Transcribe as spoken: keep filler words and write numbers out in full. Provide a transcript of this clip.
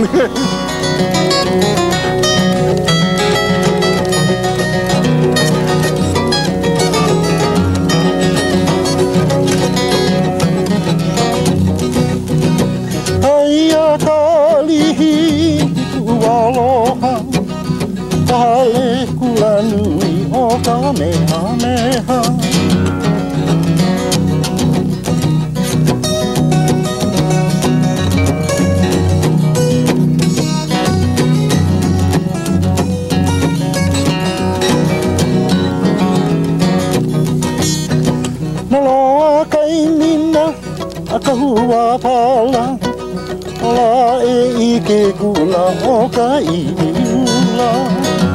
Aia kalihi ku aloha, pale kulanui o kamehameha. Naloa kai mina a kahua pala, la e ike kula o ka iula.